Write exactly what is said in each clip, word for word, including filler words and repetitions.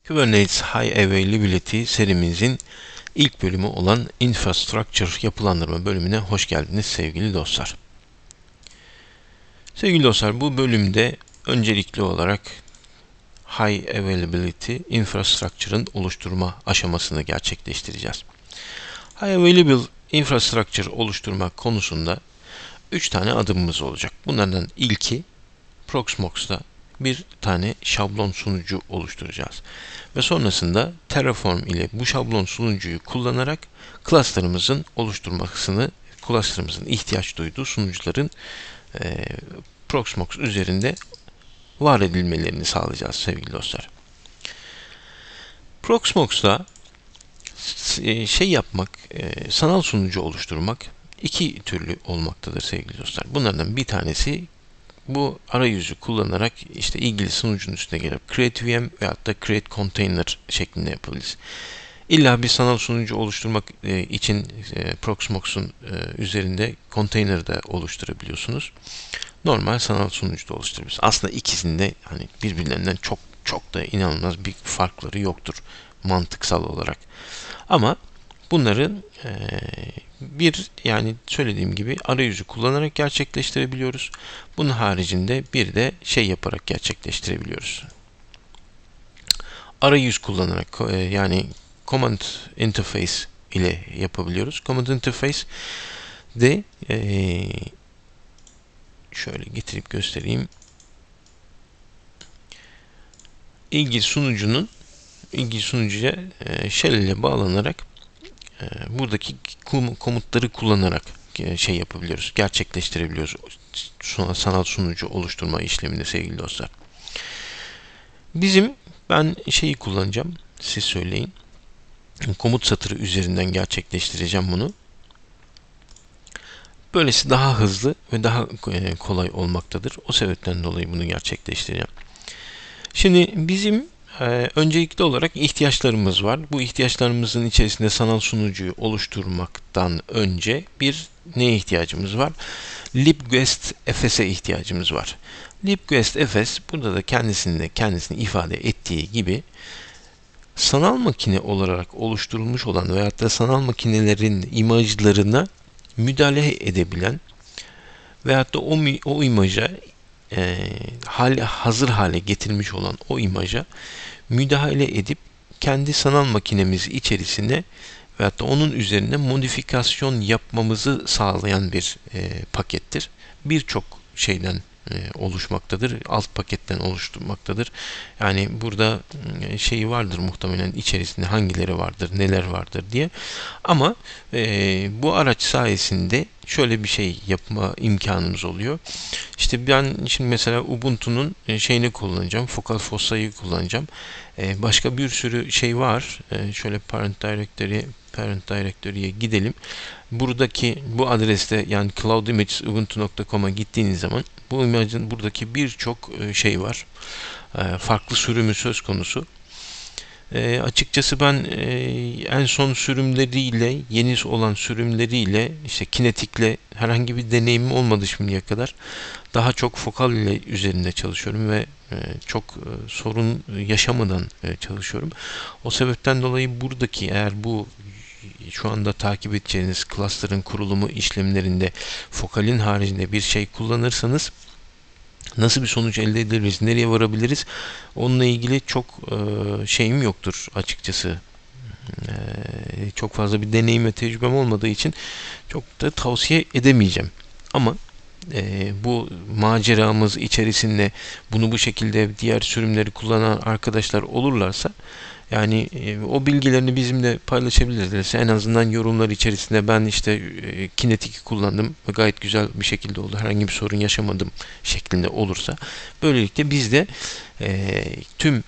Kubernetes High Availability serimizin ilk bölümü olan Infrastructure yapılandırma bölümüne hoş geldiniz sevgili dostlar. Sevgili dostlar, bu bölümde öncelikli olarak High Availability Infrastructure'ın oluşturma aşamasını gerçekleştireceğiz. High Available Infrastructure oluşturma konusunda üç tane adımımız olacak. Bunlardan ilki Proxmox'ta bir tane şablon sunucu oluşturacağız. Ve sonrasında Terraform ile bu şablon sunucuyu kullanarak cluster'ımızın oluşturmasını, cluster'ımızın ihtiyaç duyduğu sunucuların e, Proxmox üzerinde var edilmelerini sağlayacağız sevgili dostlar. Proxmox'ta şey yapmak, e, sanal sunucu oluşturmak iki türlü olmaktadır sevgili dostlar. Bunlardan bir tanesi bu arayüzü kullanarak işte ilgili sunucunun üstüne gelip create V M veyahut da create container şeklinde yapabiliriz. İlla bir sanal sunucu oluşturmak e, için e, Proxmox'un e, üzerinde container da oluşturabiliyorsunuz. Normal sanal sunucu da oluşturabiliriz. Aslında ikisinde hani birbirlerinden çok çok da inanılmaz bir farkları yoktur mantıksal olarak. Ama bunların e, bir yani söylediğim gibi arayüzü kullanarak gerçekleştirebiliyoruz. Bunun haricinde bir de şey yaparak gerçekleştirebiliyoruz. Arayüz kullanarak e, yani Command Interface ile yapabiliyoruz. Command Interface de e, şöyle getirip göstereyim. İlgili sunucunun ilgili sunucuya e, shell ile bağlanarak e, buradaki komutları kullanarak e, şey yapabiliyoruz, gerçekleştirebiliyoruz. Sanal sunucu oluşturma işleminde sevgili dostlar. Bizim ben şeyi kullanacağım. Siz söyleyin. Komut satırı üzerinden gerçekleştireceğim bunu. Böylesi daha hızlı ve daha kolay olmaktadır. O sebepten dolayı bunu gerçekleştireceğim. Şimdi bizim e, öncelikli olarak ihtiyaçlarımız var. Bu ihtiyaçlarımızın içerisinde sanal sunucuyu oluşturmaktan önce bir neye ihtiyacımız var? libguest F S'e ihtiyacımız var. libguest F S burada da kendisinde kendisini ifade ettiği gibi sanal makine olarak oluşturulmuş olan veyahut da sanal makinelerin imajlarına müdahale edebilen veyahut da o, o imaja e, hali, hazır hale getirilmiş olan o imaja müdahale edip kendi sanal makinemiz içerisine veyahut da onun üzerine modifikasyon yapmamızı sağlayan bir e, pakettir. Birçok şeyden e, oluşmaktadır. Alt paketten oluşturmaktadır. Yani burada e, şeyi vardır muhtemelen içerisinde hangileri vardır, neler vardır diye. Ama e, bu araç sayesinde şöyle bir şey yapma imkanımız oluyor. İşte ben şimdi mesela Ubuntu'nun şeyini kullanacağım. Focal Fossa'yı kullanacağım. Ee, başka bir sürü şey var. Ee, şöyle Parent Directory, Parent Directory'ye gidelim. Buradaki bu adreste yani cloudimages ubuntu nokta com'a gittiğiniz zaman bu imajın buradaki birçok şey var. Ee, farklı sürümü söz konusu. E, açıkçası ben e, en son sürümleriyle, yeni olan sürümleriyle, işte kinetikle herhangi bir deneyimim olmadı şimdiye kadar. Daha çok Focal ile üzerinde çalışıyorum ve e, çok e, sorun yaşamadan e, çalışıyorum. O sebepten dolayı buradaki eğer bu şu anda takip edeceğiniz cluster'ın kurulumu işlemlerinde Focal'in haricinde bir şey kullanırsanız nasıl bir sonuç elde edebiliriz, nereye varabiliriz? Onunla ilgili çok e, şeyim yoktur açıkçası. E, çok fazla bir deneyim ve tecrübem olmadığı için çok da tavsiye edemeyeceğim. Ama e, bu maceramız içerisinde bunu bu şekilde diğer sürümleri kullanan arkadaşlar olurlarsa yani e, o bilgilerini bizimle paylaşabilirlerse en azından yorumlar içerisinde ben işte e, Kinetic'i kullandım ve gayet güzel bir şekilde oldu. Herhangi bir sorun yaşamadım şeklinde olursa böylelikle biz de e, tüm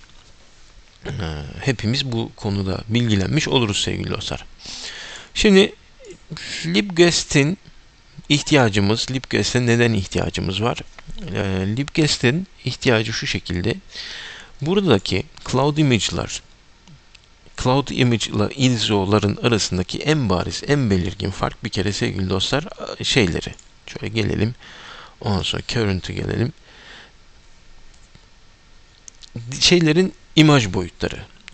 e, hepimiz bu konuda bilgilenmiş oluruz sevgili dostlar. Şimdi libguest'in ihtiyacımız, libguest'e neden ihtiyacımız var? E, libguest'in ihtiyacı şu şekilde. Buradaki cloud image'lar Cloud Image ile I S O'ların arasındaki en bariz, en belirgin fark bir kere sevgili dostlar şeyleri. Şöyle gelelim. Ondan sonra Current'e gelelim. Şeylerin imaj boyutları.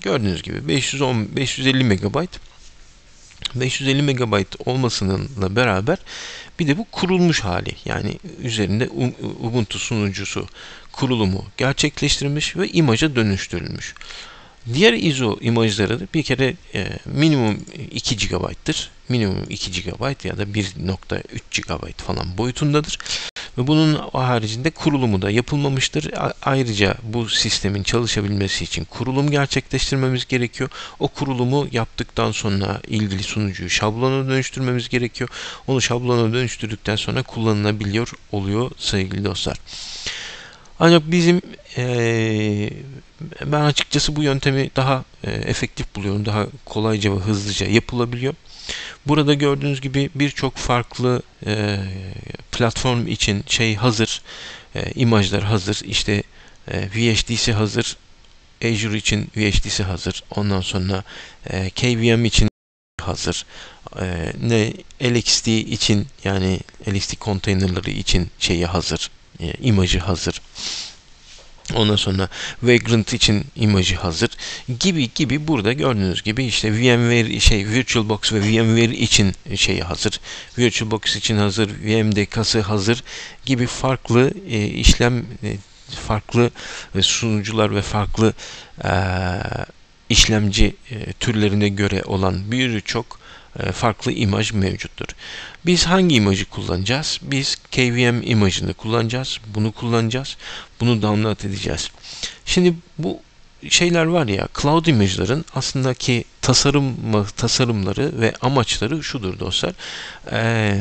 Gördüğünüz gibi beş yüz on beş yüz elli megabayt. beş yüz elli megabayt olmasıyla beraber bir de bu kurulmuş hali, yani üzerinde Ubuntu sunucusu kurulumu gerçekleştirilmiş ve imaja dönüştürülmüş. Diğer I S O imajları da bir kere e, minimum iki gigabayttır. Minimum iki gigabayt ya da bir nokta üç gigabayt falan boyutundadır. Ve bunun haricinde kurulumu da yapılmamıştır. A ayrıca bu sistemin çalışabilmesi için kurulum gerçekleştirmemiz gerekiyor. O kurulumu yaptıktan sonra ilgili sunucuyu şablona dönüştürmemiz gerekiyor. Onu şablona dönüştürdükten sonra kullanılabiliyor oluyor sevgili dostlar. Ancak bizim ee, ben açıkçası bu yöntemi daha e, efektif buluyorum. Daha kolayca ve hızlıca yapılabiliyor. Burada gördüğünüz gibi birçok farklı e, platform için şey hazır. E, imajlar hazır. İşte e, V H D C hazır. Azure için V H D C hazır. Ondan sonra e, K V M için hazır. E, ne L X D için, yani L X D konteynerları için şeyi hazır. E, imajı hazır. Ondan sonra Vagrant için imajı hazır gibi gibi, burada gördüğünüz gibi işte VMware şey VirtualBox ve VMware için şeyi hazır. VirtualBox için hazır, V M D K'sı hazır gibi farklı e, işlem e, farklı e, sunucular ve farklı e, işlemci e, türlerine göre olan birçok e, farklı imaj mevcuttur. Biz hangi imajı kullanacağız? Biz K V M imajını kullanacağız. Bunu kullanacağız. Bunu download edeceğiz. Şimdi bu şeyler var ya, cloud imajların aslında ki tasarım tasarımları ve amaçları şudur dostlar. Ee,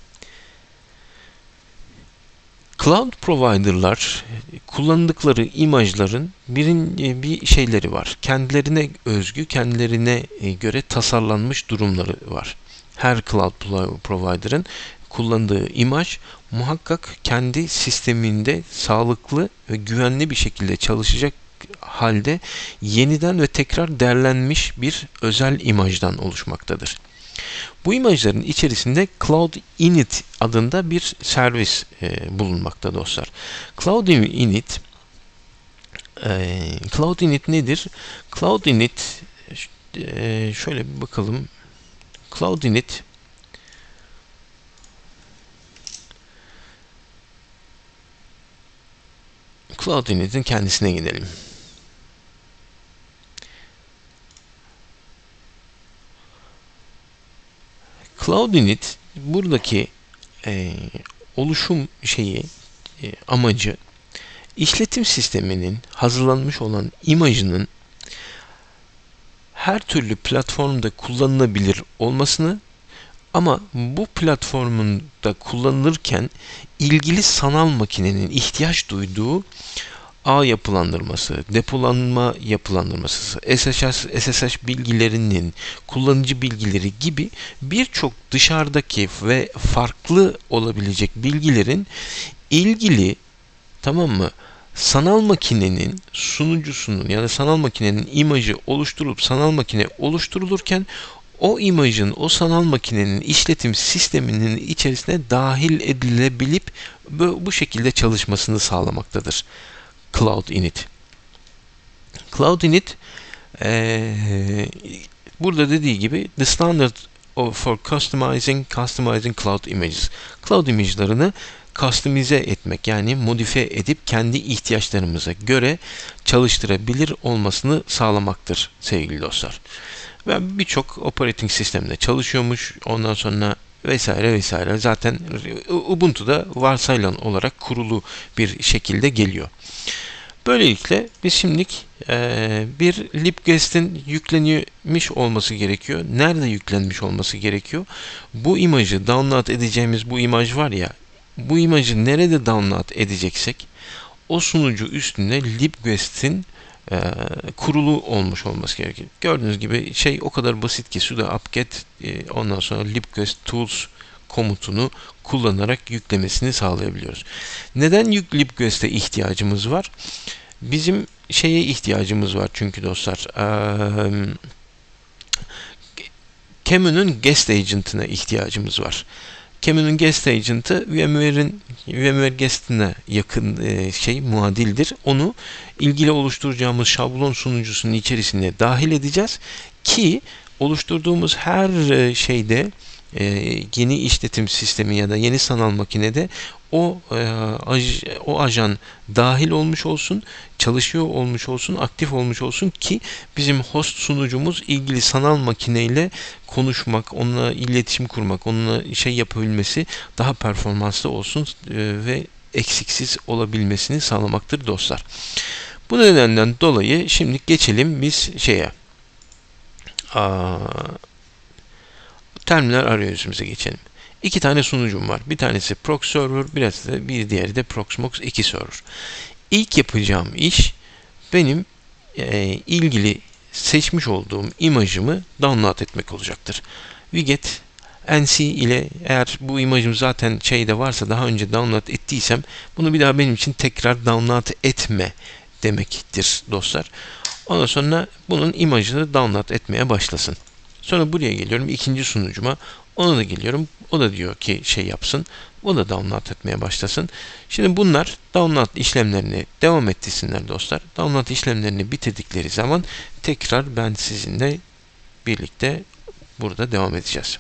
Cloud provider'lar kullandıkları imajların birin bir şeyleri var. Kendilerine özgü, kendilerine göre tasarlanmış durumları var. Her cloud provider'ın kullandığı imaj muhakkak kendi sisteminde sağlıklı ve güvenli bir şekilde çalışacak halde yeniden ve tekrar derlenmiş bir özel imajdan oluşmaktadır. Bu imajların içerisinde Cloud Init adında bir servis e, bulunmakta dostlar. Cloud Init e, Cloud Init nedir? Cloud Init e, şöyle bir bakalım. Cloud Init Cloud Init'in kendisine gidelim. Cloud Init buradaki e, oluşum şeyi e, amacı işletim sisteminin hazırlanmış olan imajının her türlü platformda kullanılabilir olmasını, ama bu platformun da kullanılırken ilgili sanal makinenin ihtiyaç duyduğu ağ yapılandırması, depolanma yapılandırması, S S H bilgilerinin, kullanıcı bilgileri gibi birçok dışarıdaki ve farklı olabilecek bilgilerin ilgili, tamam mı, sanal makinenin sunucusunun ya da sanal makinenin imajı oluşturulup sanal makine oluşturulurken o imajın o sanal makinenin işletim sisteminin içerisine dahil edilebilip bu şekilde çalışmasını sağlamaktadır. Cloud Init. Cloud Init ee, burada dediği gibi the standard for customizing customizing cloud images. Cloud imajlarını customize etmek, yani modifiye edip kendi ihtiyaçlarımıza göre çalıştırabilir olmasını sağlamaktır sevgili dostlar. Ve birçok operating sistemde çalışıyormuş. Ondan sonra vesaire vesaire. Zaten Ubuntu'da varsayılan olarak kurulu bir şekilde geliyor. Böylelikle biz şimdilik e, bir libguest'in yüklenmiş olması gerekiyor. Nerede yüklenmiş olması gerekiyor? Bu imajı download edeceğimiz bu imaj var ya, bu imajı nerede download edeceksek o sunucu üstünde libguest'in e, kurulu olmuş olması gerekiyor. Gördüğünüz gibi şey o kadar basit ki sudo apt-get e, ondan sonra libguest tools komutunu kullanarak yüklemesini sağlayabiliyoruz. Neden libguest'e ihtiyacımız var? Bizim şeye ihtiyacımız var çünkü dostlar. Ee, Qemu'nun guest agent'ına ihtiyacımız var. Came'nin Guest Agent'ı VMware'in VMware Guest'ine yakın e, şey muadildir. Onu ilgili oluşturacağımız şablon sunucusunun içerisine dahil edeceğiz ki oluşturduğumuz her e, şeyde e, yeni işletim sistemi ya da yeni sanal makinede o e, aj, o ajan dahil olmuş olsun, çalışıyor olmuş olsun, aktif olmuş olsun ki bizim host sunucumuz ilgili sanal makineyle konuşmak, onunla iletişim kurmak, onunla şey yapabilmesi daha performanslı olsun e, ve eksiksiz olabilmesini sağlamaktır dostlar. Bu nedenden dolayı şimdi geçelim biz şeye. Aa, terminal arayüzümüze geçelim. İki tane sunucum var. Bir tanesi Prox Server, biraz da bir diğeri de Proxmox iki Server. İlk yapacağım iş benim e, ilgili seçmiş olduğum imajımı download etmek olacaktır. Widget N C ile eğer bu imajım zaten şeyde varsa daha önce download ettiysem bunu bir daha benim için tekrar download etme demektir dostlar. Ondan sonra bunun imajını download etmeye başlasın. Sonra buraya geliyorum ikinci sunucuma. Ona da geliyorum. O da diyor ki şey yapsın. O da download etmeye başlasın. Şimdi bunlar download işlemlerini devam ettirsinler dostlar. Download işlemlerini bitirdikleri zaman tekrar ben sizinle birlikte burada devam edeceğiz.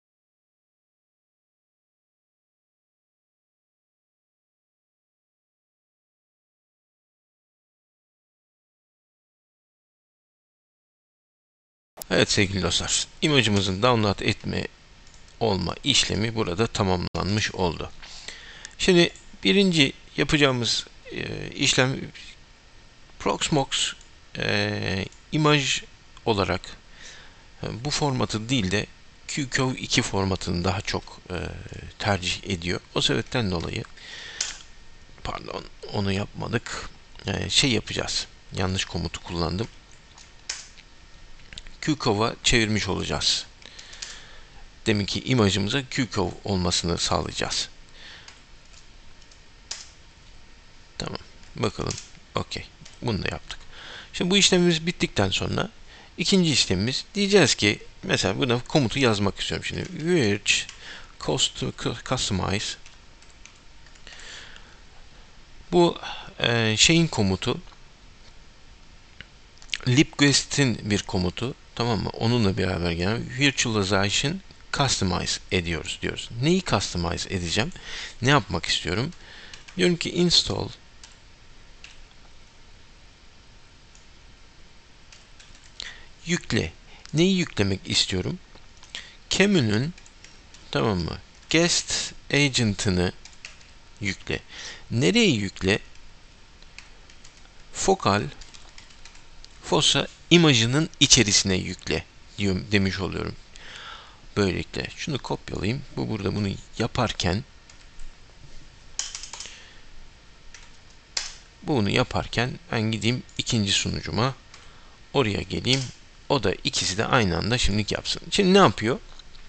Evet sevgili dostlar, imajımızın download etme olma işlemi burada tamamlanmış oldu. Şimdi birinci yapacağımız e, işlem Proxmox e, imaj olarak e, bu formatı değil de Q C O V iki formatını daha çok e, tercih ediyor. O sebepten dolayı pardon onu yapmadık. E, şey yapacağız. Yanlış komutu kullandım. Q C O V'a çevirmiş olacağız. Deminki imajımıza Q C O V olmasını sağlayacağız. Tamam. Bakalım. Okey. Bunu da yaptık. Şimdi bu işlemimiz bittikten sonra ikinci işlemimiz diyeceğiz ki mesela buna komutu yazmak istiyorum şimdi. Virch customize bu e, şeyin komutu libguest'in bir komutu, tamam mı? Onunla beraber gelen virtualization customize ediyoruz diyoruz. Neyi customize edeceğim? Ne yapmak istiyorum? Diyorum ki install yükle. Neyi yüklemek istiyorum? Came'nin, tamam mı? Guest agent'ını yükle. Nereye yükle? Focal fossa imajının içerisine yükle diyorum, demiş oluyorum. Böylelikle şunu kopyalayayım. Bu burada bunu yaparken bunu yaparken ben gideyim ikinci sunucuma, oraya geleyim. O da ikisi de aynı anda şimdilik yapsın. Şimdi ne yapıyor?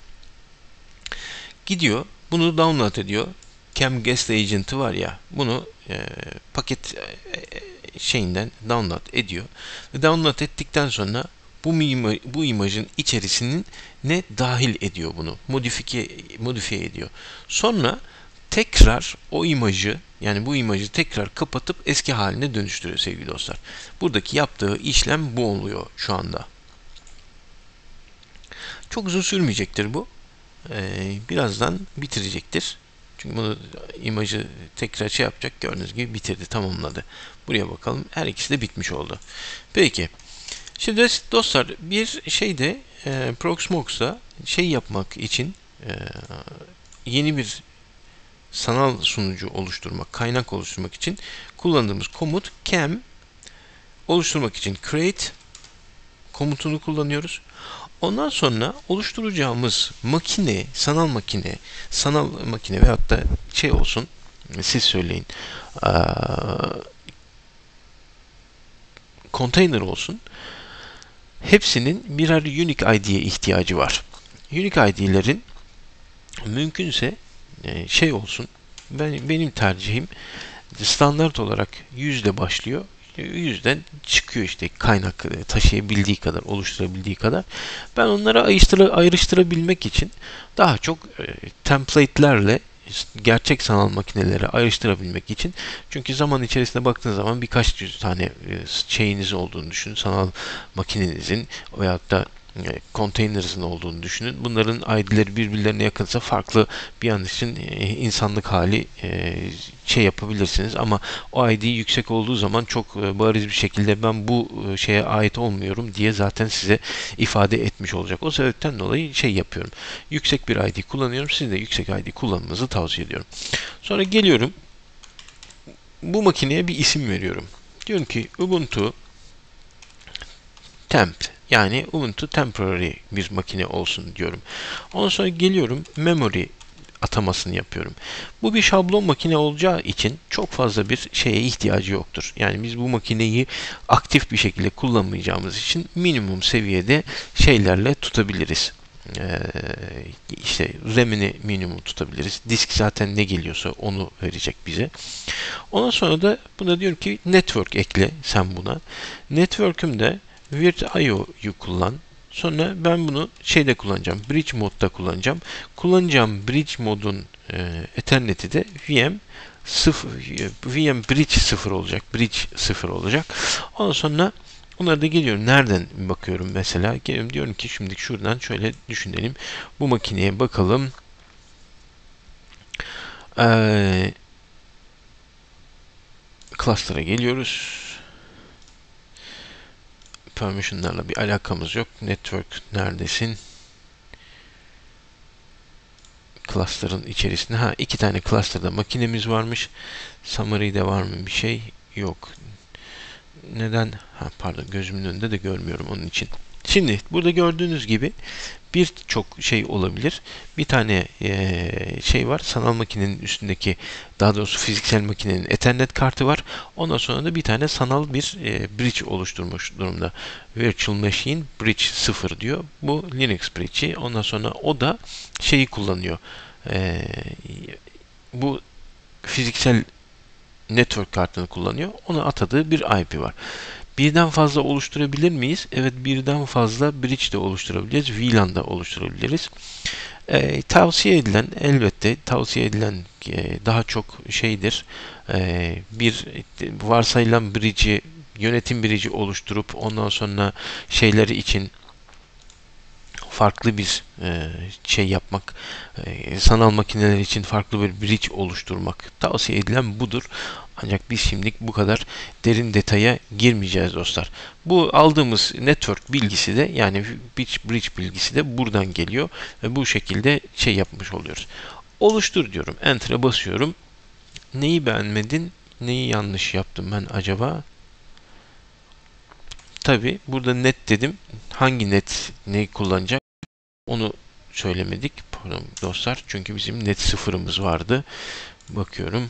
Gidiyor. Bunu download ediyor. Cam Guest Agent'ı var ya. Bunu e, paket e, şeyinden download ediyor. Ve download ettikten sonra bu, ima bu imajın içerisinin ne dahil ediyor bunu. Modifiye, modifiye ediyor. Sonra tekrar o imajı, yani bu imajı tekrar kapatıp eski haline dönüştürüyor sevgili dostlar. Buradaki yaptığı işlem bu oluyor şu anda. Çok uzun sürmeyecektir bu. Ee, birazdan bitirecektir. Çünkü bunu imajı tekrar şey yapacak. Gördüğünüz gibi bitirdi, tamamladı. Buraya bakalım. Her ikisi de bitmiş oldu. Peki. Şimdi dostlar bir şeyde e, Proxmox'ta şey yapmak için e, yeni bir sanal sunucu oluşturmak, kaynak oluşturmak için kullandığımız komut cam oluşturmak için create komutunu kullanıyoruz. Ondan sonra oluşturacağımız makine, sanal makine, sanal makine veyahut da şey olsun, siz söyleyin, konteyner olsun. Hepsinin birer unique I D'ye ihtiyacı var. Unique I D'lerin mümkünse şey olsun. Ben benim tercihim standart olarak yüzle başlıyor. yüzden çıkıyor işte kaynak taşıyabildiği kadar, oluşturabildiği kadar. Ben onları ayrıştıra, ayrıştırabilmek için daha çok e, template'lerle gerçek sanal makineleri ayrıştırabilmek için, çünkü zaman içerisinde baktığınız zaman birkaç yüz tane e, şeyiniz olduğunu düşünün, sanal makinenizin veyahut da e, containers'ın olduğunu düşünün. Bunların I D'leri birbirlerine yakınsa farklı bir an için e, insanlık hali e, şey yapabilirsiniz, ama o I D yüksek olduğu zaman çok e, bariz bir şekilde ben bu e, şeye ait olmuyorum diye zaten size ifade etmiş olacak. O sebepten dolayı şey yapıyorum. Yüksek bir I D kullanıyorum. Siz de yüksek I D kullanmanızı tavsiye ediyorum. Sonra geliyorum. Bu makineye bir isim veriyorum. Diyorum ki Ubuntu Temp, yani Ubuntu Temporary bir makine olsun diyorum. Ondan sonra geliyorum memory atamasını yapıyorum. Bu bir şablon makine olacağı için çok fazla bir şeye ihtiyacı yoktur. Yani biz bu makineyi aktif bir şekilde kullanmayacağımız için minimum seviyede şeylerle tutabiliriz. Ee, işte RAM'ini minimum tutabiliriz. Disk zaten ne geliyorsa onu verecek bize. Ondan sonra da buna diyorum ki network ekle sen buna. Network'ümde Virt.io'yu kullan. Sonra ben bunu şeyde kullanacağım. Bridge modda kullanacağım. Kullanacağım bridge modun e, Ethernet'i de V M sıfır, V M Bridge sıfır olacak. Bridge sıfır olacak. Ondan sonra onlara da geliyorum. Nereden bakıyorum mesela? Geliyorum diyorum ki şimdi şuradan şöyle düşünelim. Bu makineye bakalım. Ee, cluster'a geliyoruz. Permission'larla bir alakamız yok. Network neredesin? Cluster'ın içerisinde. Ha, iki tane cluster'da makinemiz varmış. Summary'de var mı bir şey? Yok. Neden? Ha, pardon, gözümün önünde de görmüyorum onun için. Şimdi burada gördüğünüz gibi birçok şey olabilir. Bir tane e, şey var. Sanal makinenin üstündeki, daha doğrusu fiziksel makinenin Ethernet kartı var. Ondan sonra da bir tane sanal bir e, bridge oluşturmuş durumda. Virtual Machine Bridge sıfır diyor. Bu Linux bridge'i. Ondan sonra o da şeyi kullanıyor. E, bu fiziksel network kartını kullanıyor. Ona atadığı bir I P var. Birden fazla oluşturabilir miyiz? Evet, birden fazla bridge de oluşturabiliriz. V LAN da oluşturabiliriz. E, tavsiye edilen, elbette tavsiye edilen e, daha çok şeydir. E, bir varsayılan bridge'i, yönetim bridge'i oluşturup ondan sonra şeyleri için farklı bir e, şey yapmak, e, sanal makineler için farklı bir bridge oluşturmak tavsiye edilen budur. Ancak biz şimdilik bu kadar derin detaya girmeyeceğiz dostlar. Bu aldığımız network bilgisi de, yani bridge bilgisi de buradan geliyor ve bu şekilde şey yapmış oluyoruz. Oluştur diyorum. Enter'a basıyorum. Neyi beğenmedin? Neyi yanlış yaptım ben acaba? Tabi burada net dedim. Hangi net neyi kullanacak? Onu söylemedik. Pardon dostlar. Çünkü bizim net sıfırımız vardı. Bakıyorum.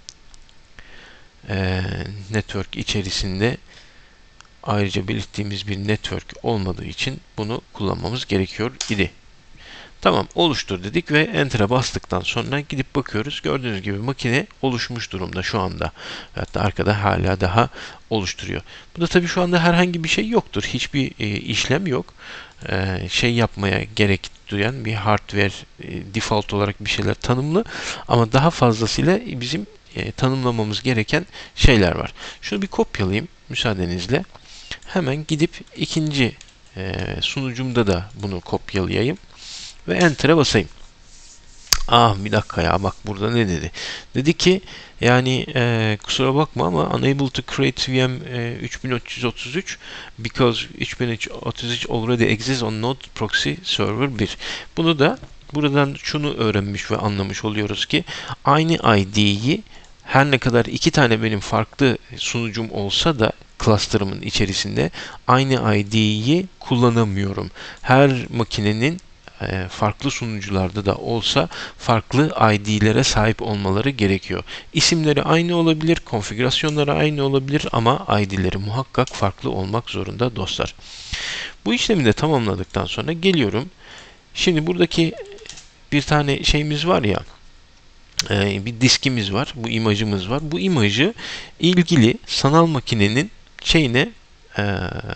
Ee, network içerisinde ayrıca belirttiğimiz bir network olmadığı için bunu kullanmamız gerekiyor idi. Tamam, oluştur dedik ve Enter'a bastıktan sonra gidip bakıyoruz. Gördüğünüz gibi makine oluşmuş durumda şu anda. Hatta arkada hala daha oluşturuyor. Burada tabii şu anda herhangi bir şey yoktur. Hiçbir e, işlem yok. E, şey yapmaya gerek duyan bir hardware e, default olarak bir şeyler tanımlı. Ama daha fazlasıyla bizim e, tanımlamamız gereken şeyler var. Şunu bir kopyalayayım müsaadenizle. Hemen gidip ikinci e, sunucumda da bunu kopyalayayım. Ve Enter'a basayım. Ah, bir dakika ya, bak burada ne dedi? Dedi ki yani e, kusura bakma ama unable to create V M e, üç bin üç yüz otuz üç because üç bin üç yüz otuz üç already exists on node proxy server bir. Bunu da buradan şunu öğrenmiş ve anlamış oluyoruz ki aynı I D'yi her ne kadar iki tane benim farklı sunucum olsa da cluster'ımın içerisinde aynı I D'yi kullanamıyorum. Her makinenin farklı sunucularda da olsa farklı I D'lere sahip olmaları gerekiyor. İsimleri aynı olabilir, konfigürasyonları aynı olabilir ama I D'leri muhakkak farklı olmak zorunda dostlar. Bu işlemi de tamamladıktan sonra geliyorum. Şimdi buradaki bir tane şeyimiz var ya, e, bir diskimiz var. Bu imajımız var. Bu imajı ilgili sanal makinenin şeyine e,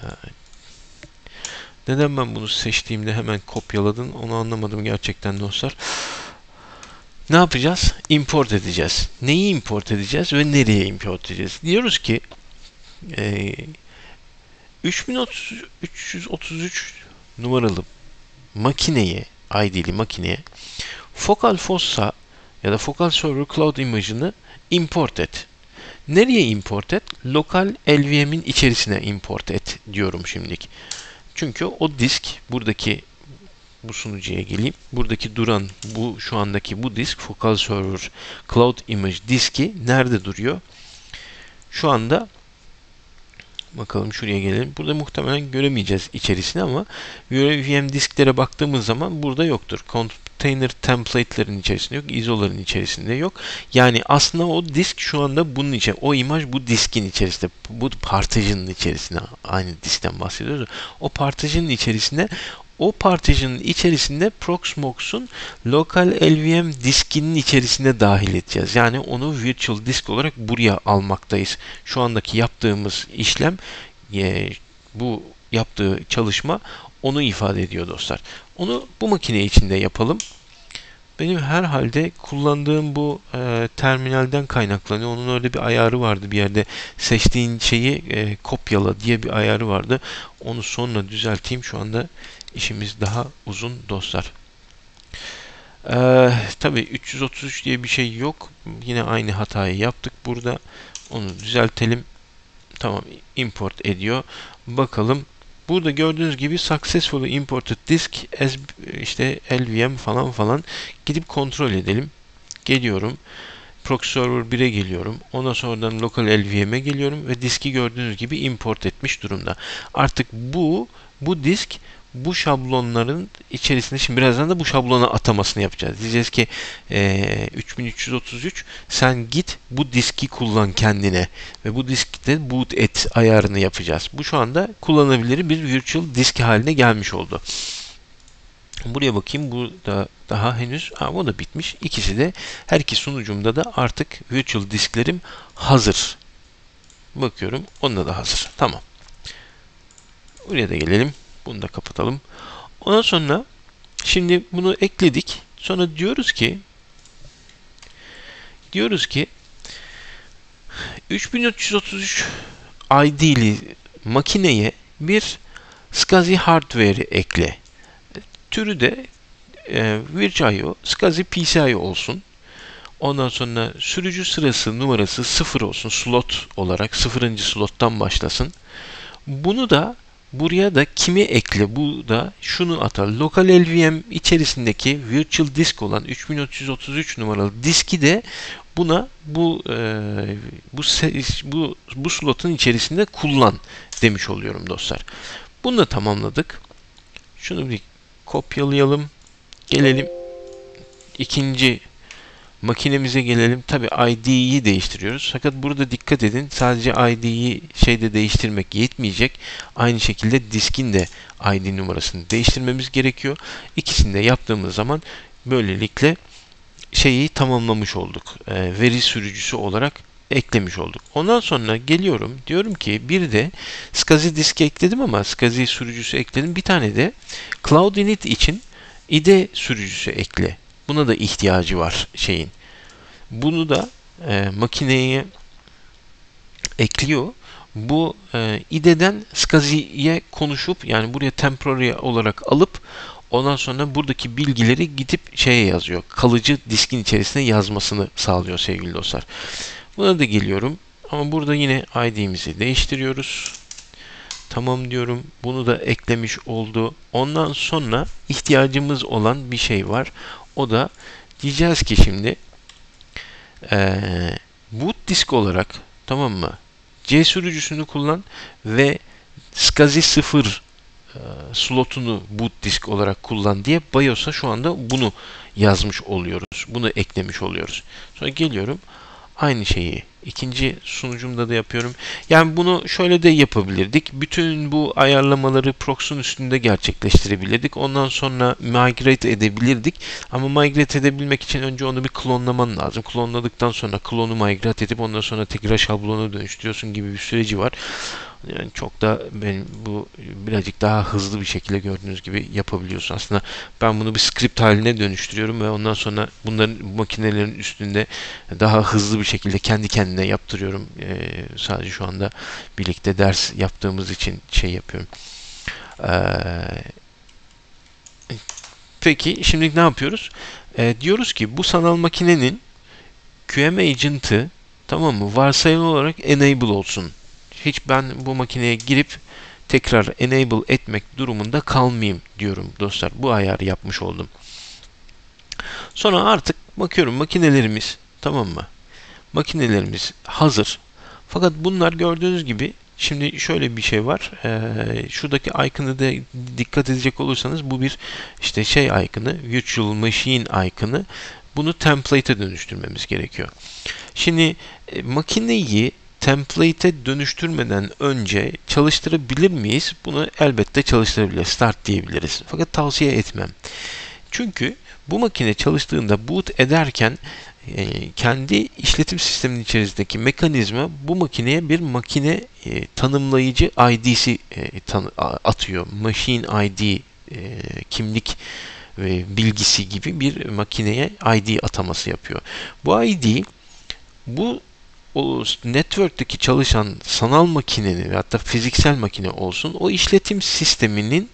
neden ben bunu seçtiğimde hemen kopyaladın onu anlamadım gerçekten dostlar. Ne yapacağız? Import edeceğiz. Neyi import edeceğiz ve nereye import edeceğiz? Diyoruz ki e, üç bin üç yüz otuz üç numaralı makineye, I D'li makineye Focal Fossa ya da Focal Server Cloud imajını import et. Nereye import et? Lokal L V M'in içerisine import et diyorum şimdilik. Çünkü o disk buradaki bu sunucuya geleyim. Buradaki duran bu şu andaki bu disk Focal Server Cloud Image diski nerede duruyor? Şu anda bakalım şuraya gelelim. Burada muhtemelen göremeyeceğiz içerisini ama V M disklere baktığımız zaman burada yoktur. Container template'lerin içerisinde yok. izo'ların içerisinde yok. Yani aslında o disk şu anda bunun içi. O imaj bu diskin içerisinde. Bu partition'ın içerisinde. Aynı diskten bahsediyoruz. O partition'ın içerisinde o partition'ın içerisinde Proxmox'un lokal L V M diskinin içerisine dahil edeceğiz. Yani onu virtual disk olarak buraya almaktayız. Şu andaki yaptığımız işlem e, bu yaptığı çalışma onu ifade ediyor dostlar. Onu bu makine içinde yapalım. Benim herhalde kullandığım bu e, terminalden kaynaklanıyor. Onun öyle bir ayarı vardı bir yerde. Seçtiğin şeyi e, kopyala diye bir ayarı vardı. Onu sonra düzelteyim. Şu anda işimiz daha uzun dostlar. Ee, tabii üç yüz otuz üç diye bir şey yok. Yine aynı hatayı yaptık burada. Onu düzeltelim. Tamam, import ediyor. Bakalım. Burada gördüğünüz gibi successfully imported disk as işte L V M falan falan gidip kontrol edelim. Geliyorum. Proxy Server bire geliyorum. Ondan sonradan local L V M'e geliyorum ve diski gördüğünüz gibi import etmiş durumda. Artık bu bu disk bu şablonların içerisinde şimdi birazdan da bu şablona atamasını yapacağız. Diyeceğiz ki e, üç bin üç yüz otuz üç sen git bu diski kullan kendine ve bu diskte boot et ayarını yapacağız. Bu şu anda kullanılabilir bir virtual disk haline gelmiş oldu. Buraya bakayım. Bu da daha henüz ha, o da bitmiş. İkisi de her iki sunucumda da artık virtual disklerim hazır. Bakıyorum. Onda da hazır. Tamam. Buraya da gelelim. Bunu da kapatalım. Ondan sonra şimdi bunu ekledik. Sonra diyoruz ki diyoruz ki üç bin üç yüz otuz üç I D'li makineye bir SCSI hardware'i ekle. Türü de e, Virtual.io, SCSI P C I olsun. Ondan sonra sürücü sırası numarası sıfır olsun. Slot olarak sıfırıncı slottan başlasın. Bunu da buraya da kimi ekle? Bu da şunu atar. Lokal L V M içerisindeki virtual disk olan üç bin üç yüz otuz üç numaralı diski de buna bu e, bu bu bu slotun içerisinde kullan demiş oluyorum dostlar. Bunu da tamamladık. Şunu bir kopyalayalım. Gelelim ikinci makinemize gelelim. Tabi I D'yi değiştiriyoruz. Fakat burada dikkat edin. Sadece I D'yi şeyde değiştirmek yetmeyecek. Aynı şekilde diskin de I D numarasını değiştirmemiz gerekiyor. İkisini de yaptığımız zaman böylelikle şeyi tamamlamış olduk. E, veri sürücüsü olarak eklemiş olduk. Ondan sonra geliyorum. Diyorum ki bir de SCSI diski ekledim ama SCSI sürücüsü ekledim. Bir tane de Cloud Init için I D E sürücüsü ekle. Buna da ihtiyacı var şeyin. Bunu da e, makineye ekliyor. Bu e, I D E'den SCSI'ye konuşup yani buraya temporary olarak alıp ondan sonra buradaki bilgileri gidip şeye yazıyor. Kalıcı diskin içerisine yazmasını sağlıyor sevgili dostlar. Buna da geliyorum. Ama burada yine I D'mizi değiştiriyoruz. Tamam diyorum. Bunu da eklemiş oldu. Ondan sonra ihtiyacımız olan bir şey var. O da diyeceğiz ki şimdi ee, boot disk olarak tamam mı? C sürücüsünü kullan ve SCSI sıfır e, slotunu boot disk olarak kullan diye BIOS'a şu anda bunu yazmış oluyoruz. Bunu eklemiş oluyoruz. Sonra geliyorum. Aynı şeyi İkinci sunucumda da yapıyorum. Yani bunu şöyle de yapabilirdik. Bütün bu ayarlamaları proxy'nin üstünde gerçekleştirebilirdik. Ondan sonra migrate edebilirdik. Ama migrate edebilmek için önce onu bir klonlaman lazım. Klonladıktan sonra klonu migrate edip ondan sonra tekrar şablona dönüştürüyorsun gibi bir süreci var. Yani çok da benim bu birazcık daha hızlı bir şekilde gördüğünüz gibi yapabiliyorsun. Aslında ben bunu bir script haline dönüştürüyorum ve ondan sonra bunların bu makinelerin üstünde daha hızlı bir şekilde kendi kendine yaptırıyorum. Ee, sadece şu anda birlikte ders yaptığımız için şey yapıyorum. Ee, peki şimdi ne yapıyoruz? Ee, diyoruz ki bu sanal makinenin Q M agent'ı, tamam mı, varsayılı olarak enable olsun. Hiç ben bu makineye girip tekrar enable etmek durumunda kalmayayım diyorum dostlar. Bu ayarı yapmış oldum. Sonra artık bakıyorum makinelerimiz, tamam mı? Makinelerimiz hazır. Fakat bunlar gördüğünüz gibi şimdi şöyle bir şey var. Ee, şuradaki icon'a da dikkat edecek olursanız bu bir işte şey icon'ı, virtual machine icon'ı. Bunu template'e dönüştürmemiz gerekiyor. Şimdi e, makineyi template'e dönüştürmeden önce çalıştırabilir miyiz? Bunu elbette çalıştırabiliriz. Start diyebiliriz. Fakat tavsiye etmem. Çünkü bu makine çalıştığında boot ederken e, kendi işletim sisteminin içerisindeki mekanizma bu makineye bir makine e, tanımlayıcı I D'si e, tanı, atıyor. Machine I D e, kimlik ve bilgisi gibi bir makineye I D ataması yapıyor. Bu I D bu o network'teki çalışan sanal makinenin ve hatta fiziksel makine olsun o işletim sisteminin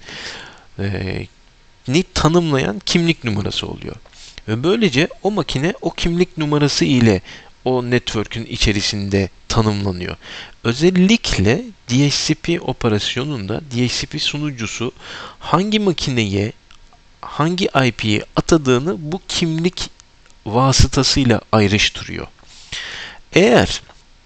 e, ni tanımlayan kimlik numarası oluyor. Ve böylece o makine o kimlik numarası ile o network'ün içerisinde tanımlanıyor. Özellikle D H C P operasyonunda D H C P sunucusu hangi makineye hangi I P'yi atadığını bu kimlik vasıtasıyla ayrıştırıyor. Eğer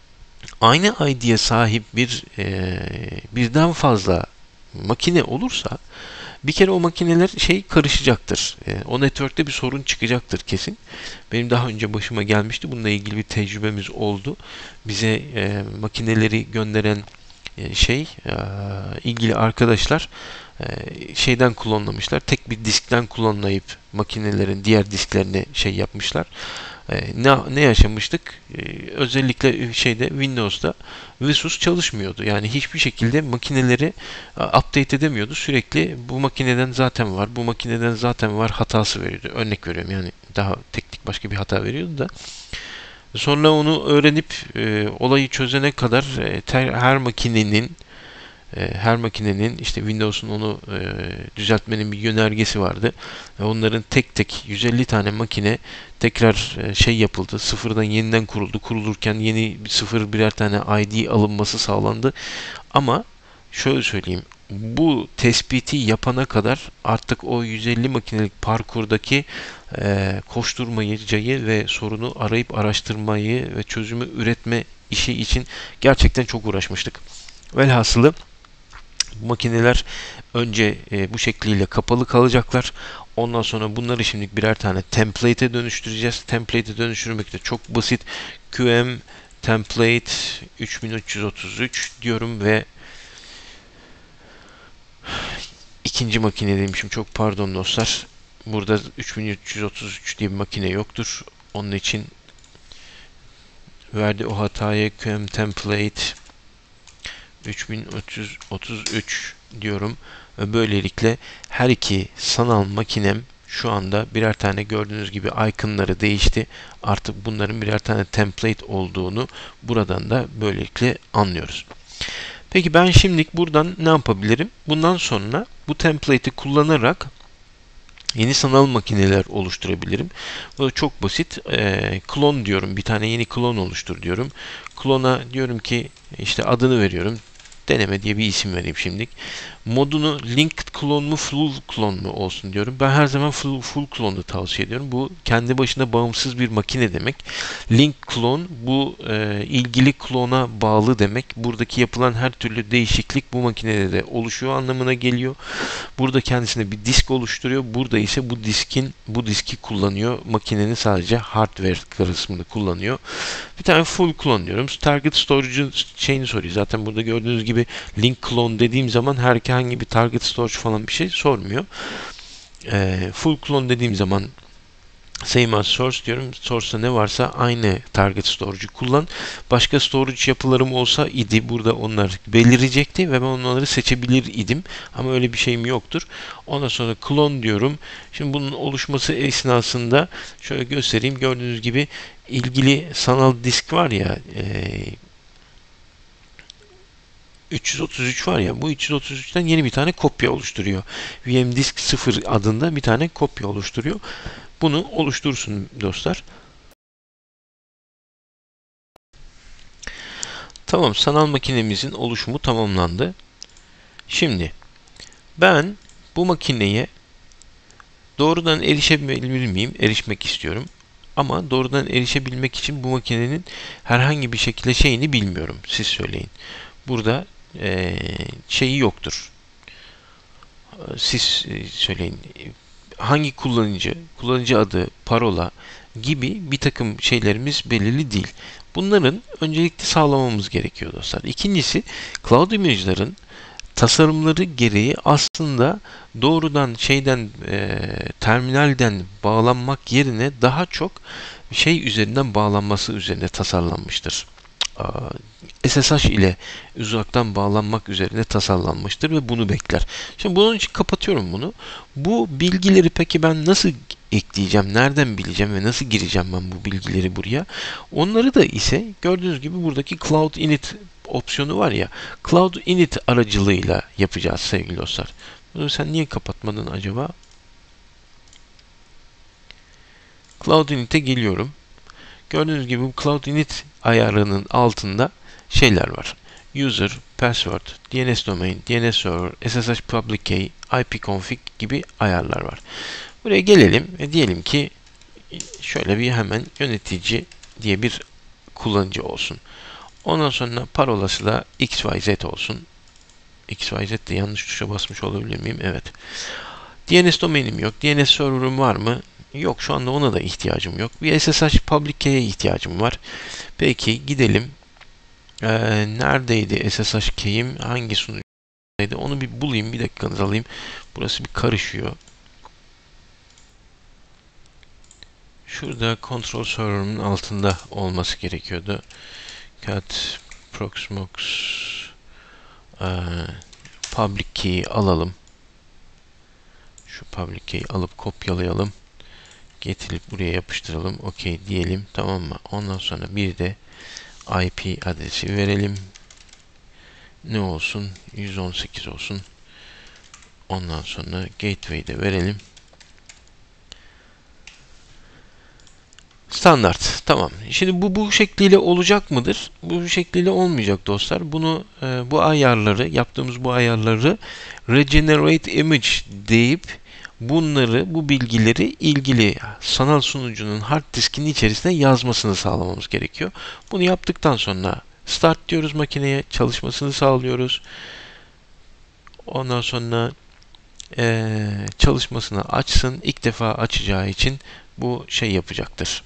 aynı I D'ye sahip bir e, birden fazla makine olursa bir kere o makineler şey karışacaktır. E, o network'te bir sorun çıkacaktır kesin. Benim daha önce başıma gelmişti. Bununla ilgili bir tecrübemiz oldu. Bize e, makineleri gönderen e, şey e, ilgili arkadaşlar e, şeyden klonlamışlar. Tek bir diskten klonlayıp makinelerin diğer disklerine şey yapmışlar. Ne, ne yaşamıştık? Ee, özellikle şeyde Windows'da Vsus çalışmıyordu. Yani hiçbir şekilde makineleri update edemiyordu. Sürekli bu makineden zaten var, bu makineden zaten var hatası veriyordu. Örnek veriyorum yani daha teknik başka bir hata veriyordu da. Sonra onu öğrenip e, olayı çözene kadar e, ter, her makinenin her makinenin işte Windows'un onu e, düzeltmenin bir yönergesi vardı. Ve onların tek tek yüz elli tane makine tekrar e, şey yapıldı. Sıfırdan yeniden kuruldu. Kurulurken yeni bir sıfır birer tane I D alınması sağlandı. Ama şöyle söyleyeyim. Bu tespiti yapana kadar artık o yüz elli makinelik parkurdaki e, koşturmacayı ve sorunu arayıp araştırmayı ve çözümü üretme işi için gerçekten çok uğraşmıştık. Velhasılı bu makineler önce e, bu şekliyle kapalı kalacaklar. Ondan sonra bunları şimdi birer tane template'e dönüştüreceğiz. Template'e dönüştürmek de çok basit. Q M template üç bin üç yüz otuz üç diyorum ve ikinci makinedeymişim. Çok pardon dostlar. Burada üç bin üç yüz otuz üç diye bir makine yoktur. Onun için verdi o hataya Q M template üç bin üç yüz otuz üç diyorum ve böylelikle her iki sanal makinem şu anda birer tane gördüğünüz gibi iconları değişti. Artık bunların birer tane template olduğunu buradan da böylelikle anlıyoruz. Peki ben şimdilik buradan ne yapabilirim? Bundan sonra bu template'i kullanarak yeni sanal makineler oluşturabilirim. Bu da çok basit. E, klon diyorum. Bir tane yeni klon oluştur diyorum. Klona diyorum ki işte adını veriyorum. deneme diye bir isim vereyim şimdilik. Modunu linked clone mu full clone mu olsun diyorum. Ben her zaman full, full clone'u tavsiye ediyorum. Bu kendi başına bağımsız bir makine demek. Link clone bu e, ilgili klona bağlı demek. Buradaki yapılan her türlü değişiklik bu makinede de oluşuyor anlamına geliyor. Burada kendisine bir disk oluşturuyor. Burada ise bu diskin bu diski kullanıyor. Makinenin sadece hardware kısmını kullanıyor. Bir tane full clone diyorum. Target storage'ın şeyini soruyor. Zaten burada gördüğünüz gibi link clone dediğim zaman herhangi bir target storage falan bir şey sormuyor. E, full clone dediğim zaman same as source diyorum. Source'ta ne varsa aynı target storage'ı kullan. Başka storage yapılarım olsa idi. Burada onlar belirecekti ve ben onları seçebilir idim. Ama öyle bir şeyim yoktur. Ondan sonra clone diyorum. Şimdi bunun oluşması esnasında şöyle göstereyim. Gördüğünüz gibi ilgili sanal disk var ya üç yüz otuz üç var ya bu üç yüz otuz üçten yeni bir tane kopya oluşturuyor. V M Disk sıfır adında bir tane kopya oluşturuyor. Bunu oluştursun dostlar. Tamam, sanal makinemizin oluşumu tamamlandı. Şimdi ben bu makineye doğrudan erişebilir miyim? Erişmek istiyorum. Ama doğrudan erişebilmek için bu makinenin herhangi bir şekilde şeyini bilmiyorum. Siz söyleyin. Burada ee, şeyi yoktur. Siz e, söyleyin. Hangi kullanıcı, kullanıcı adı, parola gibi bir takım şeylerimiz belirli değil. Bunların öncelikle sağlamamız gerekiyor dostlar. İkincisi, Cloud Image'ların tasarımları gereği aslında doğrudan şeyden e, terminalden bağlanmak yerine daha çok şey üzerinden bağlanması üzerine tasarlanmıştır. S S H ile uzaktan bağlanmak üzerine tasarlanmıştır ve bunu bekler. Şimdi bunun için kapatıyorum bunu. Bu bilgileri peki ben nasıl ekleyeceğim, nereden bileceğim ve nasıl gireceğim ben bu bilgileri buraya? Onları da ise gördüğünüz gibi buradaki Cloud Init opsiyonu var ya, Cloud Init aracılığıyla yapacağız sevgili dostlar. Bunu sen niye kapatmadın acaba? Cloud Init'e geliyorum. Gördüğünüz gibi bu Cloud Init ayarının altında şeyler var. User, password, D N S domain, D N S server, S S H public key, I P config gibi ayarlar var. Buraya gelelim ve diyelim ki şöyle bir hemen yönetici diye bir kullanıcı olsun. Ondan sonra parolası da X Y Z olsun. X Y Z de yanlış tuşa basmış olabilir miyim? Evet. D N S domainim yok. D N S server'ım var mı? Yok, şu anda ona da ihtiyacım yok. Bir S S H public key'e ihtiyacım var. Peki gidelim. Ee, neredeydi S S H key'im? Hangi sunucudaydı? Onu bir bulayım. Bir dakikanızı alayım. Burası bir karışıyor. Şurada control server'ın altında olması gerekiyordu. Cat proxmox e, public key'i alalım. Şu public key'i alıp kopyalayalım. Getirip buraya yapıştıralım. OK diyelim. Tamam mı? Ondan sonra bir de I P adresi verelim. Ne olsun? yüz on sekiz olsun. Ondan sonra gateway'i de verelim. Standart. Tamam. Şimdi bu bu şekliyle olacak mıdır? Bu şekliyle olmayacak dostlar. Bunu e, bu ayarları, yaptığımız bu ayarları regenerate image deyip bunları, bu bilgileri ilgili sanal sunucunun hard diskinin içerisine yazmasını sağlamamız gerekiyor. Bunu yaptıktan sonra start diyoruz makineye, çalışmasını sağlıyoruz. Ondan sonra e, çalışmasını açsın. İlk defa açacağı için bu şey yapacaktır.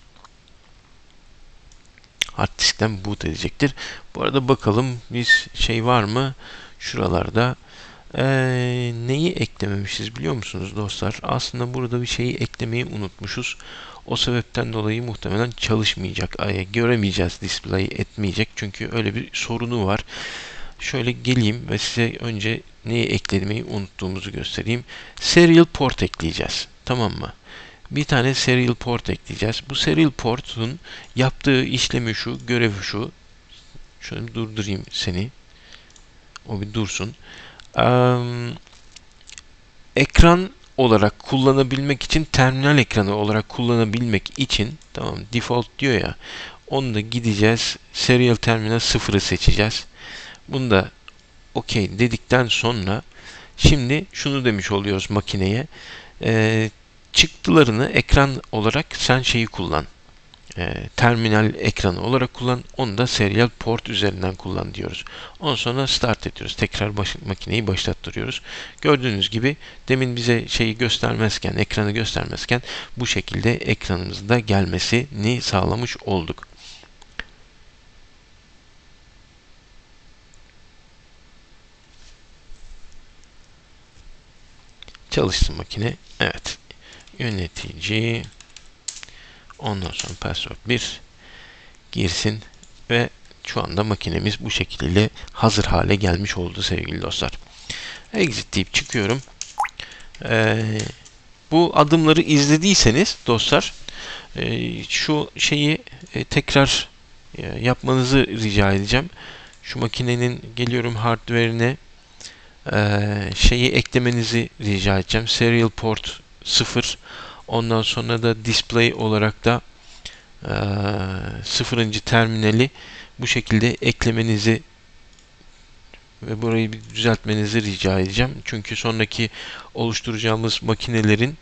Hard diskten boot edecektir. Bu arada bakalım biz şey var mı? Şuralarda Ee, neyi eklememişiz biliyor musunuz dostlar? Aslında burada bir şeyi eklemeyi unutmuşuz. O sebepten dolayı muhtemelen çalışmayacak. Ay, göremeyeceğiz, display etmeyecek. Çünkü öyle bir sorunu var. Şöyle geleyim ve size önce neyi eklemeyi unuttuğumuzu göstereyim. Serial port ekleyeceğiz. Tamam mı? Bir tane serial port ekleyeceğiz. Bu serial portun yaptığı işlemi şu, görevi şu. Şöyle bir durdurayım seni. O bir dursun. Um, ekran olarak kullanabilmek için, terminal ekranı olarak kullanabilmek için, tamam, default diyor ya, onu da gideceğiz, serial terminal sıfırı seçeceğiz. Bunu da okey dedikten sonra şimdi şunu demiş oluyoruz makineye. E, çıktılarını ekran olarak sen şeyi kullan. E, terminal ekranı olarak kullan. Onu da serial port üzerinden kullan diyoruz. Ondan sonra start ediyoruz. Tekrar baş, makineyi başlattırıyoruz. Gördüğünüz gibi demin bize şeyi göstermezken, ekranı göstermezken bu şekilde ekranımızda gelmesini sağlamış olduk. Çalışsın makine. Evet. Yönetici. Ondan sonra password bir girsin ve şu anda makinemiz bu şekilde hazır hale gelmiş oldu sevgili dostlar. Exit deyip çıkıyorum. Ee, bu adımları izlediyseniz dostlar e, şu şeyi e, tekrar e, yapmanızı rica edeceğim. Şu makinenin geliyorum hardware'ine e, şeyi eklemenizi rica edeceğim. Serial port sıfır. Ondan sonra da display olarak da e, sıfırıncı terminali bu şekilde eklemenizi ve burayı bir düzeltmenizi rica edeceğim. Çünkü sonraki oluşturacağımız makinelerin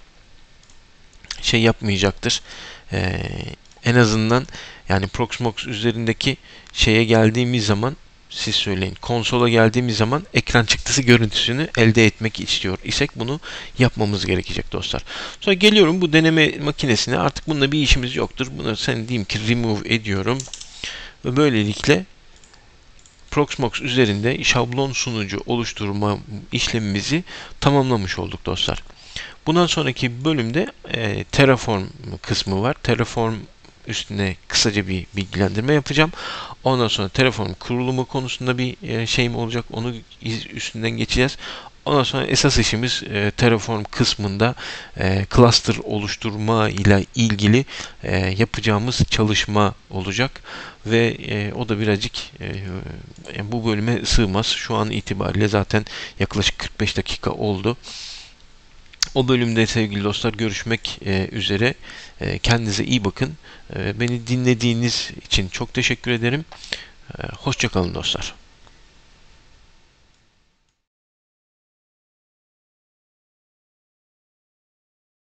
şey yapmayacaktır. Ee, en azından yani Proxmox üzerindeki şeye geldiğimiz zaman siz söyleyin. Konsola geldiğimiz zaman ekran çıktısı görüntüsünü elde etmek istiyor isek bunu yapmamız gerekecek dostlar. Sonra geliyorum bu deneme makinesine. Artık bununla bir işimiz yoktur. Bunu sen diyeyim ki remove ediyorum. Ve böylelikle Proxmox üzerinde şablon sunucu oluşturma işlemimizi tamamlamış olduk dostlar. Bundan sonraki bölümde e, Terraform kısmı var. Terraform üstüne kısaca bir bilgilendirme yapacağım. Ondan sonra Terraform kurulumu konusunda bir e, şeyim olacak. Onu üstünden geçeceğiz. Ondan sonra esas işimiz e, Terraform kısmında e, cluster oluşturma ile ilgili e, yapacağımız çalışma olacak ve e, o da birazcık e, bu bölüme sığmaz. Şu an itibariyle zaten yaklaşık kırk beş dakika oldu. O bölümde sevgili dostlar görüşmek e, üzere. E, kendinize iyi bakın. E, beni dinlediğiniz için çok teşekkür ederim. E, hoşça kalın dostlar.